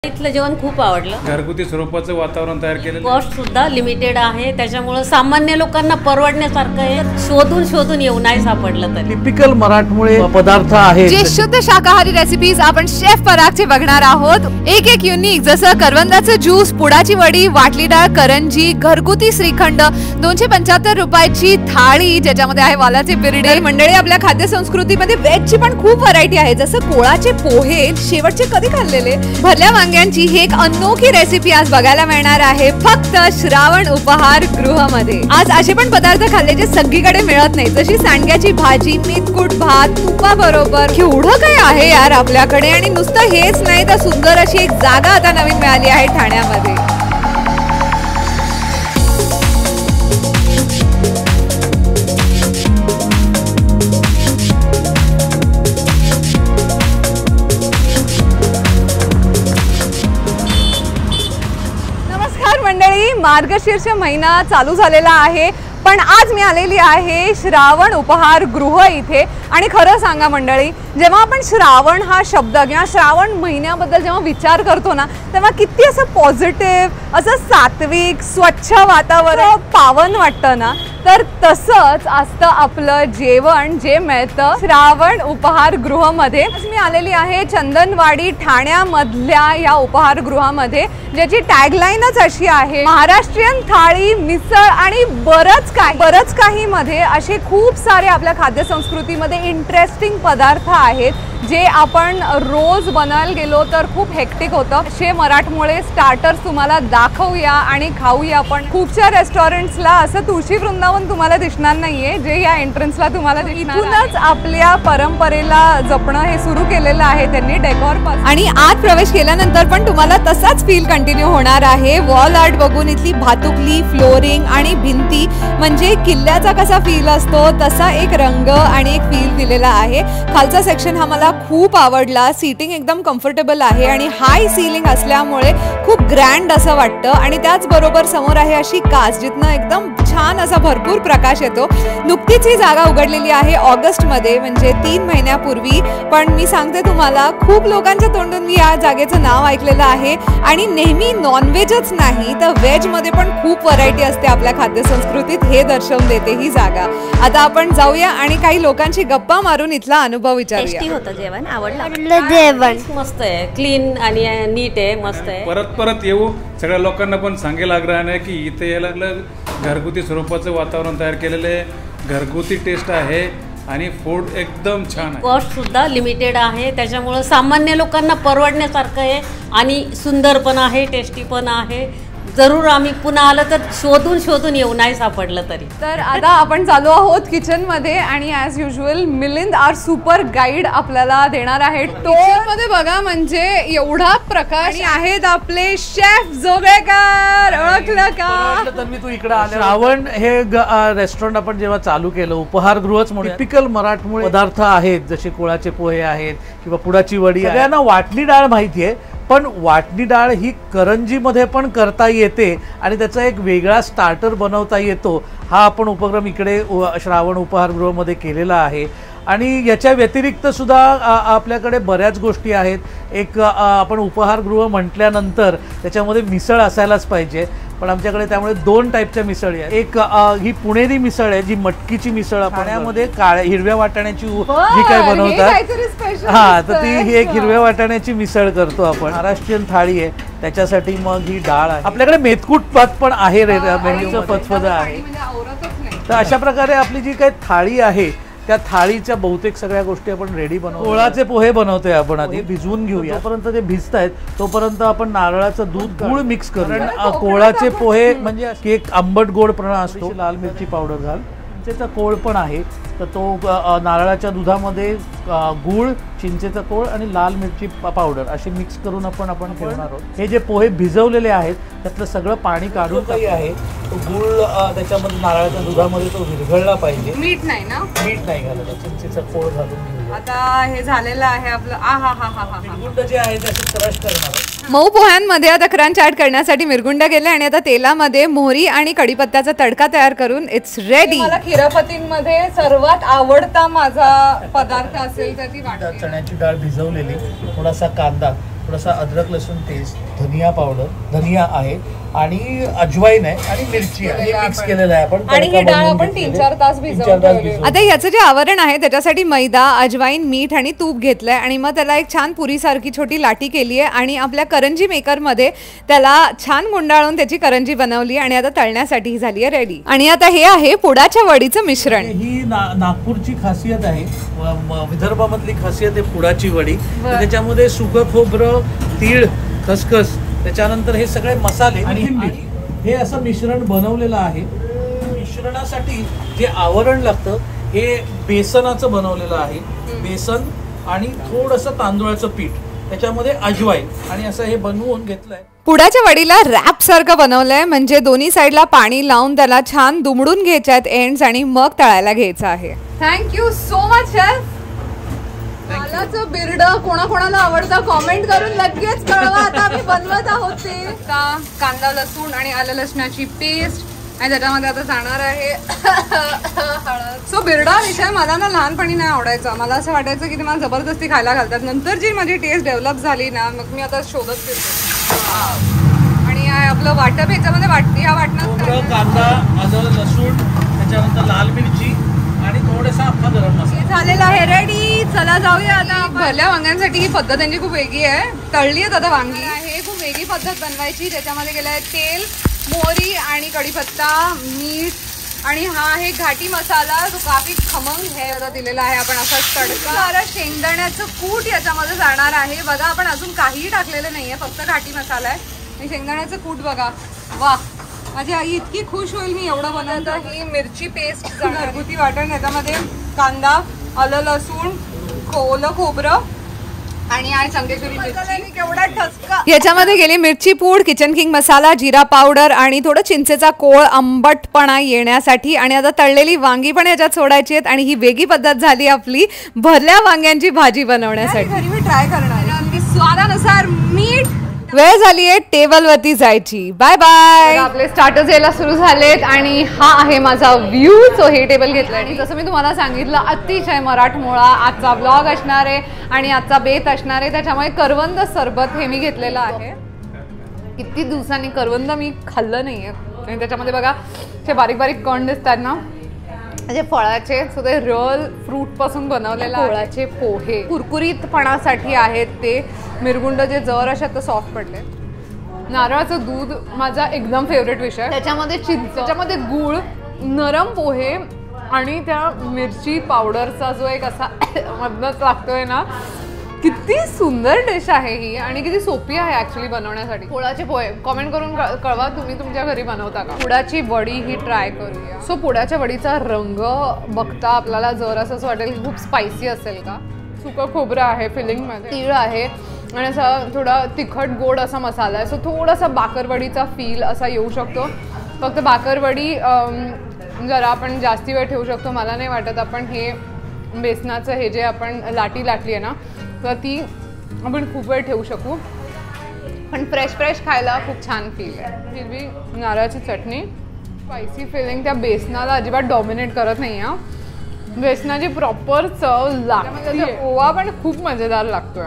इथलं जेवण खूप आवडलं। घरगुती स्वरूपाचं वातावरण तयार केलेलं, कॉस्ट सुद्धा लिमिटेड आहे, त्याच्यामुळे सामान्य लोकांना परवडण्यासारखं आहे। शोधून येऊ नाही सापडलं तर टिपिकल मराठमोळे पदार्थ आहेत जे शुद्ध शाकाहारी रेसिपीज आपण शेफ परागचे बघणार आहोत। एक युनिक जसं करवंदाचं ज्यूस, पुडाची वडी, वाटली डाळ, करंजी, घरगुती श्रीखंड, 275 रुपयाची थाळी ज्याच्यामध्ये आहे वालाचे बिरडे। मंडळी, आपल्या खाद्य संस्कृतीमध्ये वेजची पण खूप व्हरायटी आहे, जसं कोळाचे पोहे, शेवटचे कधी खाल्लेले भरल्या वांग्यांची ही एक अनोखी रेसिपी आज बघायला मिळणार आहे फक्त श्रावण उपहार गृहामध्ये। आज असे पण पदार्थ खाल्ले जे सगळीकडे मिळत नाही, जशी सांडग्याची भाजी, मीतकूट भात, तुपाबरोबर। केवढं काय आहे यार आपल्याकडे। आणि नुसतं हेच नाही तर सुंदर अशी एक जागा आता नवीन मिळाली आहे ठाण्यामध्ये। मंडळी, मार्गशीर्ष महिना चालू झालेला आहे, पण आज मी आलेली आहे श्रावण उपहार गृह इथे। आणि खरं सांगा मंडळी, जेव्हा आपण श्रावण हा शब्द किंवा श्रावण महिन्याबद्दल जेव्हा विचार करतो ना, तेव्हा किती असं पॉझिटिव्ह, असं सात्विक, स्वच्छ वातावरण, पावन वाटतं ना। तर तसंच असतं आपलं जेवण जे मिळतं श्रावण उपहार गृहामध्ये। आज मी आलेली आहे चंदनवाडी ठाण्यामधल्या या उपहारगृहामध्ये, ज्याची टॅगलाईनच अशी आहे, महाराष्ट्रीयन थाळी, मिसळ आणि बरंच काही मध्ये असे खूप सारे आपल्या खाद्य संस्कृतीमध्ये इंटरेस्टिंग पदार्थ आहेत जे आपण रोज बनायला गेलो तर खूप हेक्टिक होतं। असे मराठमोळे स्टार्टर्स तुम्हाला दाखवूया आणि खाऊया आपण। खूपशा रेस्टॉरंट्सला असं तुळशी वृंदावन तुम्हाला दिसणार नाहीये जे या एंट्रन्सला तुम्हाला दिसणार। इथूनच आपल्या परंपरेला जपणं हे सुरू केलेलं आहे त्यांनी डेकोर पासून। आणि आत प्रवेश केल्यानंतर पण तुम्हाला तसाच फील कंटिन्यू होणार आहे। वॉल आर्ट बघून इथली भातुकली, फ्लोरिंग आणि भिंती म्हणजे किल्ल्याचा कसा फील असतो तसा एक रंग आणि एक फील दिलेला आहे। खालचा सेक्शन हा मला खूप आवडला। सीटिंग एकदम कम्फर्टेबल आहे आणि हाय सीलिंग असल्यामुळे खूप ग्रँड असं वाटतं। आणि त्याचबरोबर समोर आहे अशी काच जिथनं एकदम छान असा भरपूर प्रकाश येतो। नुकतीच ही जागा उघडलेली आहे ऑगस्टमध्ये, म्हणजे 3 महिन्यापूर्वी। पण मी सांगते तुम्हाला, खूप लोकांच्या तोंडून मी या जागेचं नाव ऐकलेलं आहे। आणि नेहमी नॉनव्हेजच नाही तर व्हेजमध्ये पण खूप व्हरायटी असते आपल्या खाद्य संस्कृतीत, हे दर्शवून देते ही जागा। आता आपण जाऊया आणि काही लोकांशी गप्पा मारून इथला अनुभव विचारूया। टेस्टी होतं जेवण, आवडलं जेवण, मस्त आहे, क्लीन आणि नीट आहे, मस्त आहे। परत येऊ सगळ्या लोकांना पण सांगेल आग्रहाने की इथे यायला घरगुती स्वरूपाचं वातावरण तयार केलेलं आहे, घरगुती टेस्ट आहे आणि फूड एकदम छान आहे। कॉस्ट सुद्धा लिमिटेड आहे, त्याच्यामुळे सामान्य लोकांना परवडण्यासारखं आहे आणि सुंदर पण आहे, टेस्टी पण आहे। जरूर आम्ही पुन्हा आलं तर शोधून येऊ नाही सापडलं तरी। तर आता आपण चालू आहोत किचन मध्ये आणि as usual Milind are super guide आपल्याला देणार आहे। किचन मध्ये बघा म्हणजे एवढा प्रकाश आहेत आपले शेफ जोगळेकर, ओळखलं का? तर मी तू इकडे आले। श्रावण हे रेस्टॉरंट आपण जेव्हा चालू केलं, उपहारगृहच म्हणून, टिपिकल मराठमोळे पदार्थ आहेत जसे कोळाचे पोहे आहेत किंवा पुडाची वडी। सगळ्यांना वाटली डाळ माहितीये, पण वाटणी डाळ ही करंजीमध्ये पण करता येते आणि त्याचा एक वेगळा स्टार्टर बनवता येतो। हा आपण उपक्रम इकडे श्रावण उपहारगृहामध्ये केलेला आहे। आणि याच्या व्यतिरिक्त सुद्धा आपल्याकडे बऱ्याच गोष्टी आहेत। एक आपण उपहारगृह म्हटल्यानंतर त्याच्यामध्ये मिसळ असायलाच पाहिजे, पण आमच्याकडे त्यामुळे 2 टाईपच्या मिसळी आहेत। एक ही पुणेरी मिसळ आहे, जी मटकीची मिसळ आपण ठाण्यामध्ये हिरव्या वाटाण्याची जी काय बनवतात, हा, तर ती ही एक हिरव्या वाटाण्याची मिसळ करतो आपण। महाराष्ट्रीयन थाळी आहे, त्याच्यासाठी मग ही डाळ आहे। आपल्याकडे मेथकूट भात पण आहे, मेन्यूचं फतफद आहे। तर अशा प्रकारे आपली जी काही थाळी आहे त्या थाळीच्या बहुतेक सगळ्या गोष्टी आपण रेडी बनवतो। कोळाचे पोहे बनवतोय आपण, आधी भिजवून घेऊया। जोपर्यंत ते भिजतायत तोपर्यंत आपण नारळाचं दूध, गूळ मिक्स करूया। कोळाचे पोहे म्हणजे एक आंबट गोडपणा असतो। लाल मिरची पावडर घाल, चिंचेचा कोळ पण आहे, तर तो नारळाच्या दुधामध्ये गूळ, चिंचेचा कोळ आणि लाल मिरची पावडर असे मिक्स करून आपण ठेवणार आहोत। हे जे पोहे भिजवलेले आहेत त्यातलं सगळं पाणी काढून काही आहे, तो गूळ त्याच्यामध्ये नारळाच्या दुधामध्ये तो विरघळला पाहिजे। मीठ नाही ना, मीठ नाही घालायचं, चिंचेचा कोळ घालून घेऊया। आता हे झालेलं आहे आपलं। मिरगुंड जे आहे त्याचे क्रश करणार। मऊ पोह्यांमध्ये आता क्रंच ऍड करण्यासाठी मिरगुंड गेले आणि आता तेलामध्ये मोहरी आणि कढीपत्त्याचा तडका तयार करून इट्स रेडी। मला खिरापतींमध्ये सर्वात आवडता माझा पदार्थ असेल तर ती वाटते। चण्याची डाळ भिजवलेली, थोडासा कांदा, थोडासा अद्रक लसूण पेस्ट, धनिया पावडर, धनिया आहे आणि अजवाईन आहे आणि मिरची आहे, हे मिक्स केलेलं आहे आपण. आणि ही डाळ आपण 3-4 तास भिजवून ठेवली. आता याचं जे आवरण आहे त्याच्यासाठी मैदा, अजवाईन, मीठ आणि तूप घेतलंय आणि मग त्याला एक छान पुरीसारखी छोटी लाटी केली आहे आणि आपल्या करंजी मेकरमध्ये त्याला छान गुंडाळून त्याची करंजी बनवली आणि आता तळण्यासाठी झाली आहे रेडी. आणि आता हे आहे पुडाच्या वडीचं मिश्रण. ही नागपूरची खासियत आहे, विदर्भामधली खासियत आहे पुडाची वडी. त्याच्यामध्ये सुकं खोबरं, तीळ, खसखस, त्याच्यानंतर हे सगळे मसाले आणि हे असं मिश्रण बनवलेलं आहे. मिश्रणासाठी जे आवरण लागतं हे बेसनाचं बनवलेलं आहे. बेसन आणि थोडंसं तांदूळाचं पीठ, त्याच्यामध्ये अजवाईन आणि असं हे बनवून घेतलंय. पुडाच्या वडीला रॅप सारखं बनवलंय, म्हणजे दोन्ही साईडला पाणी लावून त्याला छान दुमडून घ्यायच्यात एंड्स आणि मग तळायला घ्यायचं आहे. Thank you so much chef. मालाचं बिर्ड कोणाकोणाला आवडतं कॉमेंट करून लगेच कळवा. आता आम्ही बनवत आहोत ते. आता कांदा, लसूण आणि आलं लसणाची पेस्ट आणि त्याच्यामध्ये आता जाणार आहे हळद. सो बिर्डा विषय मला ना लहानपणी नाही आवडायचा. मला असं वाटायचं की ते मला जबरदस्ती खायला घालतात. नंतर जी माझी टेस्ट डेव्हलप झाली ना, मग मी आता शोधत फिरते. आणि आपलं वाटप ह्याच्यामध्ये ह्या वाटणात कांदा, आलं, लसूण, त्याच्यानंतर लाल मिरची आणि थोडासा आपला गरम मसाला झालेला आहे रेडी. चला जाऊया आता. भरल्या वांग्यांसाठी ही पद्धत त्यांची खूप वेगळी आहे. तळली आहेत आता वांगी. हे खूप वेगळी पद्धत बनवायची. त्याच्यामध्ये गेलं आहे तेल, मोहरी आणि कढीपत्ता, मीठ आणि हा आहे घाटी मसाला जो काफी खमंग हे आता दिलेला आहे आपण असा तडका. शेंगदाण्याचं कूट याच्यामध्ये जाणार आहे. बघा आपण अजून काहीही टाकलेलं नाहीये, फक्त घाटी मसाला आहे आणि शेंगदाण्याचं कूट बघा. वा, माझी आई इतकी खुश होईल मी एवढं बनवतं. ही मिरची पेस्ट घरगुती वाटण. याच्यामध्ये कांदा, आलं लसूण, ओलं खोबरं आणि संकेश्वरी मिरची. केवढा ठसका. याच्यामध्ये गेली मिरची पूड, किचन किंग मसाला, जिरा पावडर आणि थोडं चिंचेचा कोळ आंबटपणा येण्यासाठी. आणि आता तळलेली वांगी पण याच्यात सोडायची आहेत आणि ही वेगळी पद्धत झाली आपली भरल्या वांग्यांची भाजी बनवण्यासाठी. घरी मी ट्राय करणार आहे. स्वादानुसार मीठ. वेळ झाली आहे टेबलवरती जायची. Bye bye. आपले स्टार्टर्स यायला सुरू झालेत आणि हा आहे माझा व्ह्यू. सो हे टेबल घेतलं आणि जसं मी तुम्हाला सांगितलं अतिशय मराठमोळा आजचा ब्लॉग असणार आहे आणि आजचा बेत असणार आहे. त्याच्यामुळे करवंद सरबत हे मी घेतलेलं आहे. किती दिवसांनी करवंद मी खाल्लं नाहीये आणि त्याच्यामध्ये बघा ते बारीक बारीक कण दिसतात ना, म्हणजे फळाचे. सो ते रिअल फ्रूट पासून बनवलेले फळाचे पोहे कुरकुरीतपणासाठी आहेत ते. मिरगुंड जे जर अशा तर सॉफ्ट पडले. नारळाचं दूध माझा एकदम फेवरेट विषय. त्याच्यामध्ये चिंच, त्याच्यामध्ये गूळ, नरम पोहे आणि त्या मिरची पावडरचा जो एक असा मधनच लागतोय ना. किती सुंदर डिश आहे ही आणि किती सोपी आहे ऍक्च्युली बनवण्यासाठी. पुडाचे पोहे कमेंट करून कळवा तुम्ही तुमच्या घरी बनवता का. पुडाची वडी ही ट्राय करूया. सो पुडाच्या वडीचा रंग बघता आपल्याला जर असंच वाटेल की खूप स्पायसी असेल का. सुकं खोबरं आहे फिलिंगमध्ये, तीळ आहे आणि असा थोडा तिखट गोड असा मसाला आहे. सो थोडासा बाकरवडीचा फील असा येऊ शकतो. फक्त बाकरवडी जरा आपण जास्ती वेळ ठेवू शकतो. मला नाही वाटत आपण हे बेसनाचं हे जे आपण लाटी लाटली आहे ना तर ती आपण खूप वेळ ठेवू शकू. पण फ्रेश फ्रेश खायला खूप छान फील आहे. हिरवी नारळाची चटणी, स्पायसी फिलिंग त्या बेसनाला अजिबात डॉमिनेट करत नाही आहे. बेसनाची प्रॉपर चव लागते. ओवा पण खूप मजेदार लागतोय,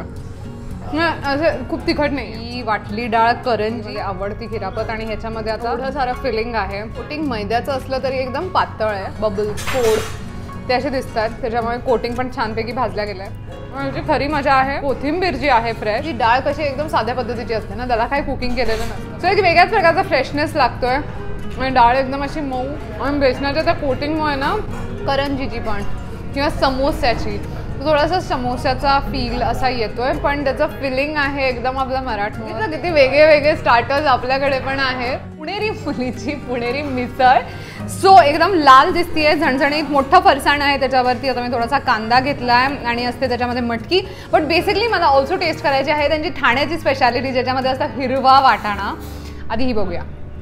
असं खूप तिखट नाही. ही वाटली डाळ करंजी आवडती खिरापत आणि ह्याच्यामध्ये आता एवढं सारं फिलिंग आहे. कोटिंग मैद्याचं असलं तरी एकदम पातळ आहे. बबल्स, फोड ते असे दिसतात. त्याच्यामुळे कोटिंग पण छानपैकी भाजल्या गेलाय. म्हणजे खरी मजा आहे. कोथिंबीर जी आहे फ्रेश, ही डाळ कशी एकदम साध्या पद्धतीची असते ना, त्याला काही कुकिंग केलेलं नसतं. सो एक वेगळ्याच प्रकारचा फ्रेशनेस लागतोय आणि डाळ एकदम अशी मऊ आणि बेसनाच्या त्या कोटिंगमुळे ना करंजीची पण किंवा समोस्याची थोडासा समोस्याचा फील असा येतोय. पण त्याचं फिलिंग आहे एकदम आपला मराठमोळा. किती वेगळे वेगळे स्टार्टर्स आपल्याकडे पण आहे. पुणेरी मुलीची पुणेरी मिसळ. सो एकदम लाल दिसतीये, झणझणीत. मोठं फरसाण आहे त्याच्यावरती. आता मी थोडासा कांदा घेतलाय आणि असते त्याच्यामध्ये मटकी. बट बेसिकली मला ऑल्सो टेस्ट करायची आहे त्यांची ठाण्याची स्पेशालिटी ज्याच्यामध्ये असतं हिरवा वाटाणा. आधी ही बघूया.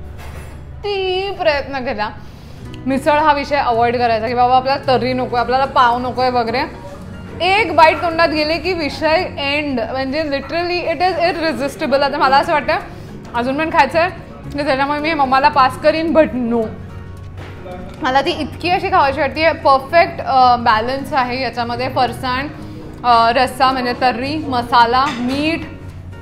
ती प्रयत्न केला. मिसळ हा विषय अवॉइड करायचा की बाबा आपल्याला तर्री नको आहे, आपल्याला पाव नको आहे वगैरे. एक बाईट तोंडात गेले की विषय एंड. म्हणजे लिटरली इट इज इररेझिस्टिबल. आता मला असं वाटतं अजून पण खायचं आहे, त्याच्यामुळे मी मम्माला पास करीन. बट नो, मला ती इतकी अशी खावायची वाटते. परफेक्ट बॅलन्स आहे याच्यामध्ये. फरसाण, रस्सा म्हणजे तर्री, मसाला, मीठ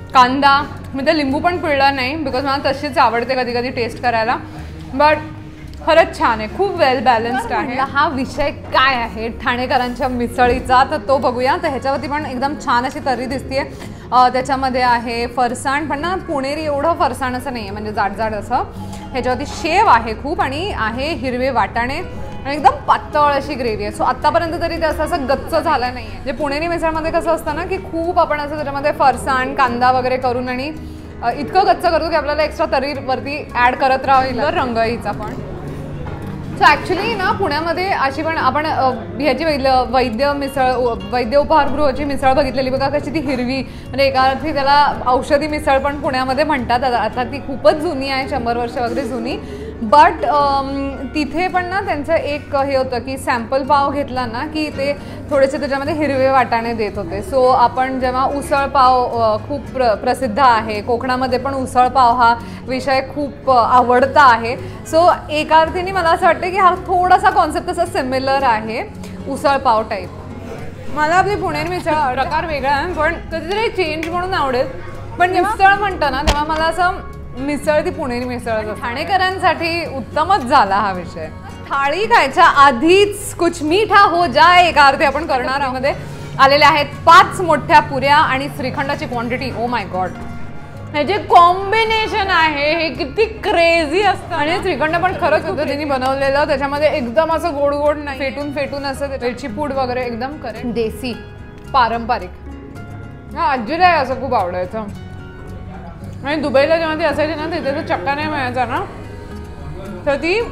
कांदा, मी तर लिंबू पण पिळला नाही बिकॉज मला तशीच आवडते कधी कधी टेस्ट करायला, बट खरंच छान आहे, खूप वेल बॅलन्स्ड आहे. हा विषय काय आहे ठाणेकरांच्या मिसळीचा, तर तो बघूया. तर ह्याच्यावरती पण एकदम छान अशी तर्री दिसतीये. त्याच्यामध्ये आहे फरसाण, पण ना पुणेरी एवढं फरसाण असं नाही आहे, म्हणजे जाड असं. ह्याच्यावरती शेव आहे खूप, आणि आहे हिरवे वाटाणे, आणि एकदम पातळ अशी ग्रेव्ही आहे. सो आत्तापर्यंत तरी ते असं गच्च झालं नाही आहे. म्हणजे पुणेरी मिसळमध्ये कसं असतं ना की खूप आपण असं त्याच्यामध्ये फरसाण कांदा वगैरे करून आणि इतकं गच्च करतो की आपल्याला एक्स्ट्रा तर्रीवरती ॲड करत राहावं. रंगाईचा पण सो ॲक्च्युली ना पुण्यामध्ये अशी पण आपण ह्याची वैद्य उपहारगृहाची मिसळ बघितलेली बघा, कशी ती हिरवी, म्हणजे एका अर्थी त्याला औषधी मिसळ पण पुण्यामध्ये म्हणतात. आता ती खूपच जुनी आहे, 100 वर्ष वगैरे जुनी. बट तिथे पण ना त्यांचं एक हे होतं की सॅम्पल पाव घेतला ना की ते थोडेसे त्याच्यामध्ये हिरवे वाटाणे देत होते. सो आपण जेव्हा उसळ पाव खूप प्रसिद्ध आहे, कोकणामध्ये पण उसळ पाव हा विषय खूप आवडता आहे. सो एका अर्थीने मला असं वाटतं की हा थोडासा कॉन्सेप्ट असा सिमिलर आहे उसळ पाव टाईप. मला आपली पुणेरी मिसळ प्रकार वेगळा आहे, पण कधीतरी चेंज म्हणून आवडेल. पण मिसळ म्हणतं ना तेव्हा मला असं मिसळ ती पुणेरी मिसळ ठाणेकरांसाठी उत्तमच झाला हा विषय. थाळी खायच्या आधीच कुछ मीठा हो जाए एका अर्थी आपण करणार मध्ये आलेले आहेत 5 मोठ्या पुऱ्या आणि श्रीखंडाची क्वांटिटी. ओ माय गॉड, हे जे कॉम्बिनेशन आहे हे किती क्रेझी असतं. आणि श्रीखंड पण खरंच पद्धतीने बनवलेलं, त्याच्यामध्ये एकदम असं गोड गोड नाही, फेटून असं वेलची पूड वगैरे एकदम करेक्ट देसी पारंपरिक. हा आजीला असं खूप आवडायचं. आणि दुबईला जेव्हा ती असायची ना तिथे तो चक्का नाही मिळायचा ना, तर ती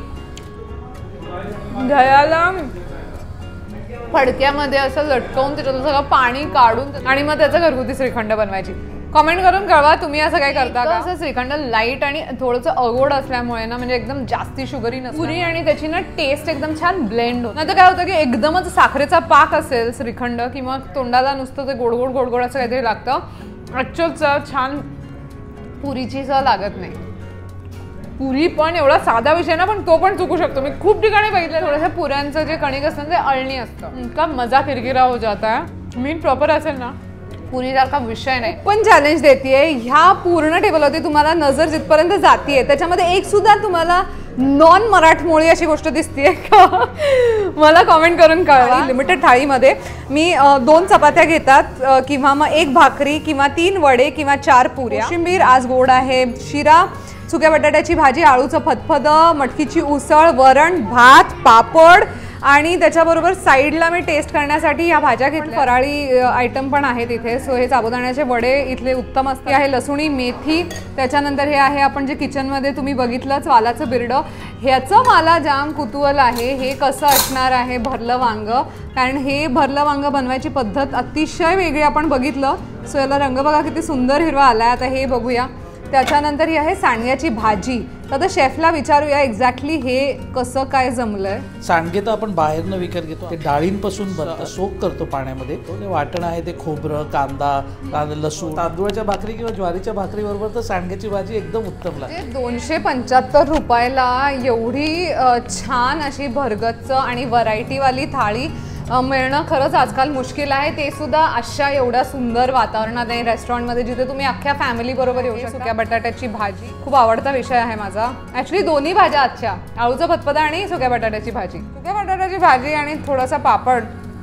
दह्याला फडक्यामध्ये असं लटकवून त्याच्यातून सगळं पाणी काढून आणि मग त्याचं घरगुती श्रीखंड बनवायची. कमेंट करून कळवा तुम्ही असं काय करता का. असं श्रीखंड लाईट आणि थोडंसं अगोड असल्यामुळे ना, म्हणजे एकदम जास्ती शुगरी नसते पुरी, आणि त्याची ना टेस्ट एकदम छान ब्लेंड होते. नाही तर काय होतं की एकदमच साखरेचा पाक असेल श्रीखंड, किंवा तोंडाला नुसतं ते गोड गोड असं काहीतरी लागतं. ॲक्च्युअल छान पुरीची चव लागत नाही. पुरी पण एवढा साधा विषय ना, पण तो पण चुकू शकतो. मी खूप ठिकाणी बघितलं थोडंसं पुऱ्यांचं जे कणिक असतं ते अळणी असतं. इतका मजा किरकिरा हो जाता है. मीठ प्रॉपर असेल ना पुरीसारखा विषय नाही. पण चॅलेंज देतेय ह्या पूर्ण टेबलवरती तुम्हाला नजर जिथपर्यंत जातीये त्याच्यामध्ये एक सुद्धा तुम्हाला नॉन मराठमोळी अशी गोष्ट दिसतीये का मला कमेंट करून कळवा. लिमिटेड थाळीमध्ये मी 2 चपात्या घेतात, किंवा मग 1 भाकरी, किंवा 3 वडे, किंवा 4 पुऱ्या. कोशिंबीर आज गोड आहे, शिरा, सुक्या बटाट्याची भाजी, आळूचं फतफद, मटकीची उसळ, वरण, भात, पापड, आणि त्याच्याबरोबर साईडला मी टेस्ट करण्यासाठी ह्या भाज्या घेतल्या. फराळी आयटम पण आहेत इथे. सो हे साबुदाण्याचे वडे इथले उत्तम असते. आहे लसुणी मेथी, त्याच्यानंतर हे आहे आपण जे किचनमध्ये तुम्ही बघितलंच वालाचं बिरडं. ह्याचं मला जाम कुतूहल आहे, हे कसं असणार आहे भरलं वांग, कारण हे भरलं वांग बनवायची पद्धत अतिशय वेगळी आपण बघितलं. सो याला रंग बघा किती सुंदर हिरवा आलाय. आता हे बघूया. त्याच्यानंतर ही आहे सांडग्याची भाजी. तर शेफला विचारूया एक्झॅक्टली हे कसं काय जमलंय. सांडगे तर आपण बाहेरनं विकत घेतो, ते डाळींपासून बनतं, सोक करतो पाण्यामध्ये. ते वाटण आहे ते खोबरं, कांदा, लसूण, तांदूळाच्या भाकरी किंवा ज्वारीच्या भाकरी बरोबर तर सांडग्याची भाजी एकदम उत्तम लागते. 275 रुपयाला एवढी छान अशी भरगच्च आणि व्हरायटीवाली थाळी मिळणं खरंच आजकाल मुश्किल आहे. ते सुद्धा अशा एवढ्या सुंदर वातावरणात आहे रेस्टॉरंटमध्ये, जिथे तुम्ही अख्ख्या फॅमिली बरोबर येऊ शकता. सुक्या बटाट्याची भाजी खूप आवडता विषय आहे माझा. ॲक्च्युली दोन्ही भाज्या आजच्या, आळूचं फतफद आणि सुक्या बटाट्याची भाजी. सुक्या बटाट्याची भाजी आणि थोडासा पापड,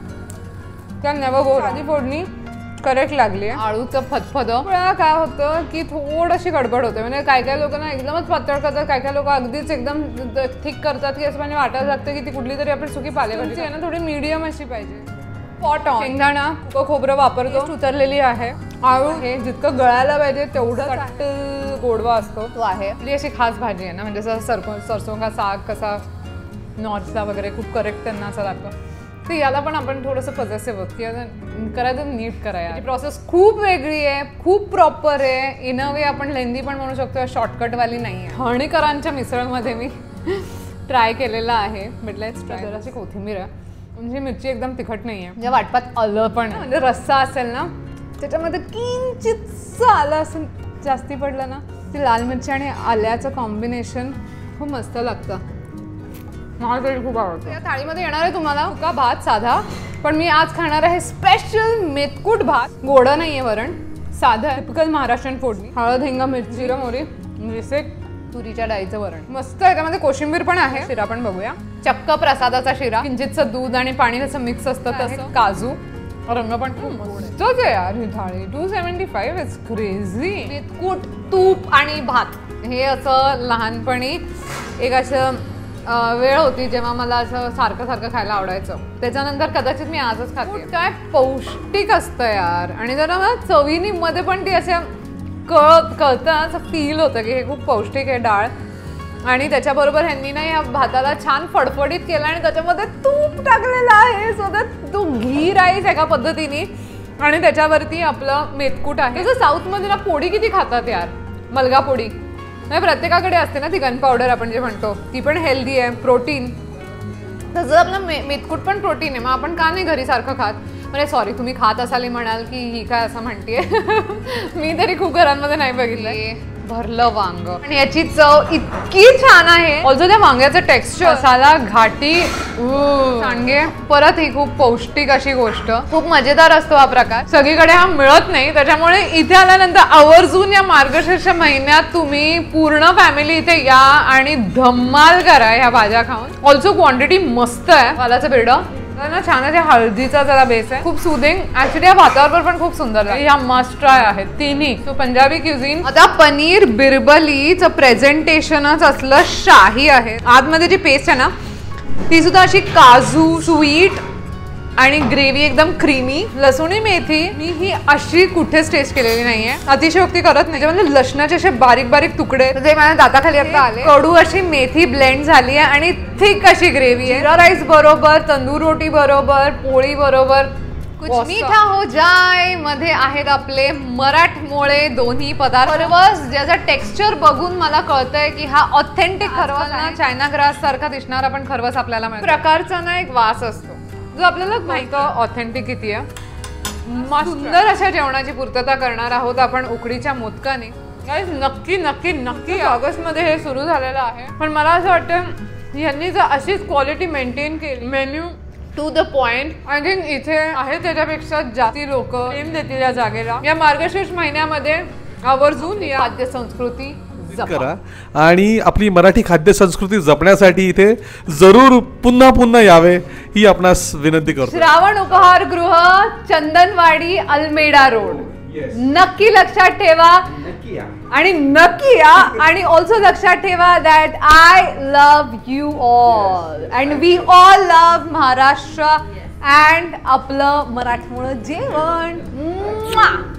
त्या नेवर भाजी फोडणी करेक्ट लागली आहे. आळूचं फतफद काय होतं की थोडीशी गडबड होते, म्हणजे काय काय लोकांना एकदमच पातळ करतात, काय काय लोक अगदीच एकदम थिक करतात की असं म्हणजे वाटायला लागतं की ती कुठली तरी आपण सुकी पालेभाजी आहे ना थोडी मीडियम अशी पाहिजे. पॉट ऑन शेंगदाणा खोबरं वापरतो, उतरलेली आहे. आळू हे जितकं गळायला पाहिजे तेवढं गोडवा असतो तो आहे. आपली अशी खास भाजी आहे ना, म्हणजे सरसों का साग कसा नॉर्थचा वगैरे खूप करेक्ट त्यांना असं लागतं. तर याला पण आपण थोडंसं पॉझिटिव्ह होत की करायचं नीट करायला. प्रोसेस खूप वेगळी आहे, खूप प्रॉपर आहे. इन अ वे आपण लेंदी पण म्हणू शकतो, शॉर्टकटवाली नाही आहे. ठाणेकरांच्या मिसळमध्ये मी ट्राय केलेला आहे. But let's try. जराशी कोथिंबीर आहे, म्हणजे मिरची एकदम तिखट नाही आहे. म्हणजे वाटपात आलं पण म्हणजे रस्सा असेल ना त्याच्यामध्ये किंचितचं आलं असं जास्ती पडलं ना, ती लाल मिरची आणि आल्याचं कॉम्बिनेशन खूप मस्त लागतं. मला तरी खूप आवडतं. या थाळीमध्ये येणार आहे तुम्हाला सुका भात साधा, पण मी आज खाणार आहे स्पेशल मेथकूट भात. गोडं नाही आहे वरण, साधं आहे, टिपिकल महाराष्ट्रीयन फोडणी, हळद, हिंग, मिरची, जिरं, मोहरी, मिरची, तुरीच्या डाळीचं वरण मस्त आहे. त्यामध्ये कोशिंबीर पण आहे. शिरा पण बघूया. चक्क प्रसादाचा शिरा, किंचितचं दूध आणि पाणी त्याचं मिक्स असतं तसं, काजू, रंग पण खूप मस्तच आहे यार ही थाळी. 275 इट्स क्रेझी. मेतकूट, तूप आणि भात हे असं लहानपणी एक असं वेळ होती जेव्हा मला असं सारखं सारखं खायला आवडायचं. त्याच्यानंतर कदाचित मी आजच खाते. काय पौष्टिक असतं यार. आणि जरा मला चवीनी मध्ये पण ती अशा कळतं असं फील होतं की हे खूप पौष्टिक आहे डाळ. आणि त्याच्याबरोबर ह्यांनी ना या भाताला छान फडफडीत केलं आणि त्याच्यामध्ये तूप टाकलेलं आहे. सो दॅट तो घी राईस एका पद्धतीने आणि त्याच्यावरती आपलं मेतकूट आहे. तसं साऊथमध्ये ना पोळी किती खातात यार, मलगा पोळी. नाही प्रत्येकाकडे असते ना ती गन पावडर आपण जे म्हणतो, ती पण हेल्दी आहे, प्रोटीन. तसं आपलं मेतकूट पण प्रोटीन आहे. मग आपण का नाही घरी सारखं खात? म्हणजे सॉरी तुम्ही खात असाल म्हणाल की ही काय असं म्हणतेय. मी तरी खूप घरांमध्ये नाही बघितलं. भरलं वांग आणि याची चव इतकी छान आहे. ऑल्सो त्या वांग्याचं टेक्स्चर, मसाला, घाटी, सांडगे, परत ही खूप पौष्टिक अशी गोष्ट. खूप मजेदार असतो हा प्रकार. सगळीकडे हा मिळत नाही, त्याच्यामुळे इथे आल्यानंतर आवर्जून या मार्गशीर्ष महिन्यात तुम्ही पूर्ण फॅमिली इथे या आणि धम्माल करा ह्या भाज्या खाऊन. ऑल्सो क्वांटिटी मस्त आहे. वालाचं बिरडं ना छान आहे. हळदीचा जरा बेस आहे, खूप सुदिंग. ऍक्च्युली या भातावर पण खूप सुंदर आहे. ह्या मस्ट ट्राय आहेत तिन्ही. तो पंजाबी क्युझिन. आता पनीर बिरबलीचं प्रेझेंटेशनच असलं शाही आहे. आतमध्ये जी पेस्ट आहे ना ती सुद्धा अशी काजू, स्वीट आणि ग्रेव्ही एकदम क्रीमी. लसूणी मेथी मी ही अशी कुठेच टेस्ट केलेली नाहीये. अतिशयोक्ती करत नाही. म्हणजे लसणाचे असे बारीक बारीक तुकडे जे माझ्या दाताखाली आता आले. कडू अशी मेथी ब्लेंड झाली आहे आणि थिक अशी ग्रेव्ही आहे. जिरा राईस बरोबर, तंदूर रोटी बरोबर, पोळी बरोबर. कुछ मीठा हो जाय मध्ये आहेत आपले मराठमोळे दोन्ही पदार्थ. खरवस ज्याचं टेक्स्चर बघून मला कळतंय की हा ऑथेंटिक खरवस ना चायना ग्रास सारखा दिसणारा पण खरवस आपल्याला मिळतो. प्रकारचा ना एक वास असतो जो आपल्याला माहिती ऑथेंटिक किती आहे. सुंदर अशा जेवणाची पूर्तता करणार आहोत आपण उकडीच्या मोदकाने. नक्की नक्की नक्की ऑगस्टमध्ये हे सुरू झालेलं आहे. पण मला असं वाटतं यांनी जर अशीच क्वालिटी मेंटेन केली, menu to the point, I think इथे आहे त्याच्यापेक्षा जास्ती लोक प्रेम देतील या जागेला. या मार्गशीर्ष महिन्यामध्ये आवर्जून या खाद्य संस्कृती करा आणि आपली मराठी खाद्य संस्कृती जपण्यासाठी इथे जरूर पुन्हा पुन्हा यावे ही आपणास विनंती करतो. श्रावण उपहारगृह, चंदनवाडी, अल्मेडा रोड. नक्की लक्षात ठेवा आणि नक्की या. आणि ऑल्सो लक्षात ठेवा that I love you all and we all love Maharashtra and आपलं मराठमोळं जेवण.